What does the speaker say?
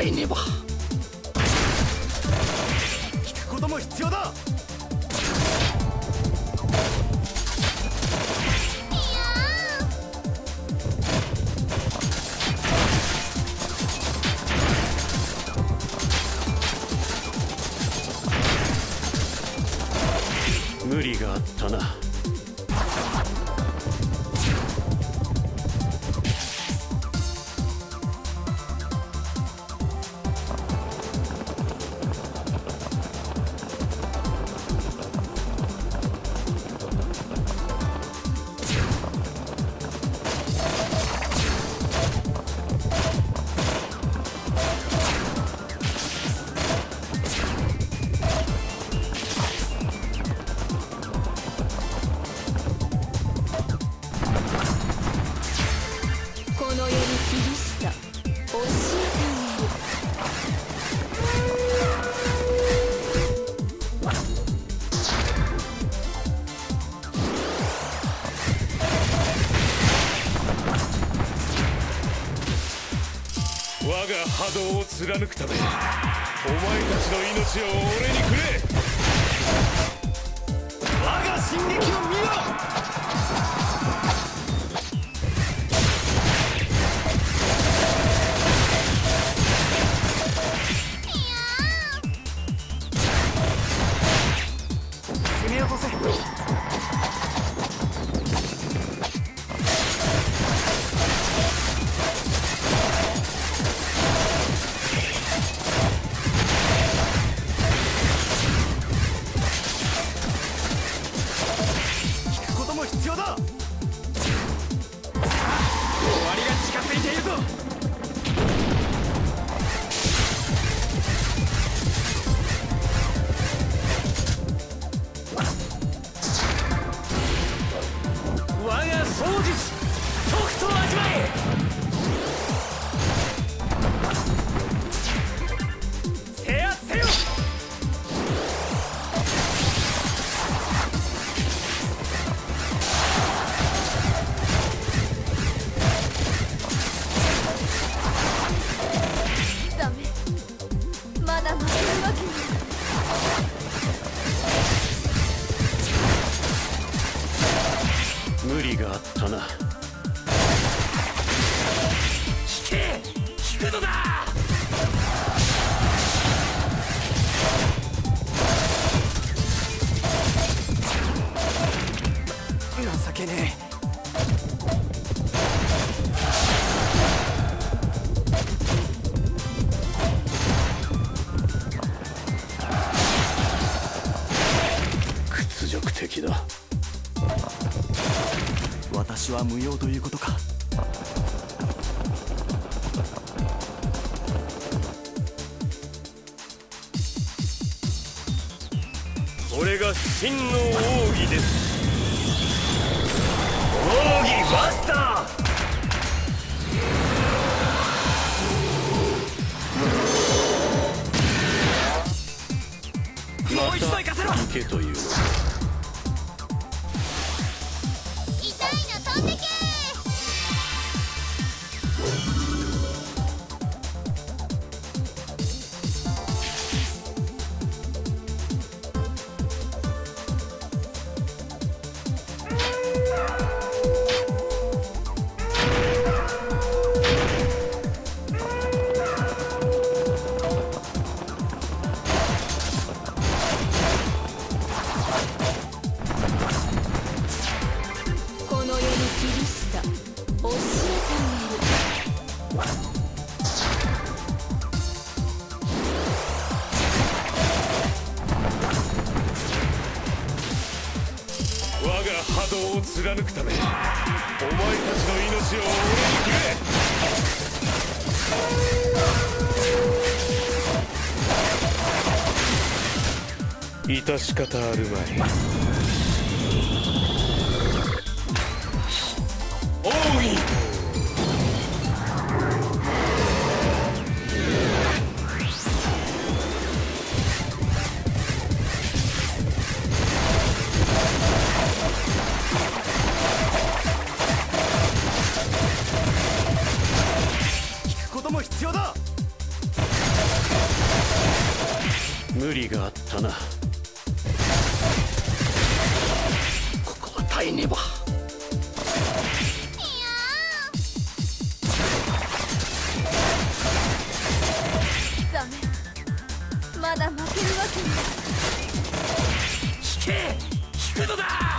えねば。 聞くことも必要だ。 無理があったな。 我が波動を貫くため、お前たちの命を俺にくれ。 我が進撃を見ろ。攻め落とせ。必要だ。さあ、終わりが近づいているぞ。我が槍術、とくと味わえ。制圧せよ。 無理があったな。 聞け、聞くのだ。情けねえ。 屈辱的だ。 私は無用ということか。 これが真の奥義です。奥義マスター。 もう一度行かせろ。 行けというのか。 飛んでけ。この世の厳しさ教えてあげる。 我が波動を貫くため、お前たちの命を俺にくれ。致し方あるまい。奥義。 聞くことも必要だ。 無理があったな。ここは耐えねば。 ダメ、まだ負けるわけには。 引け引くのだ。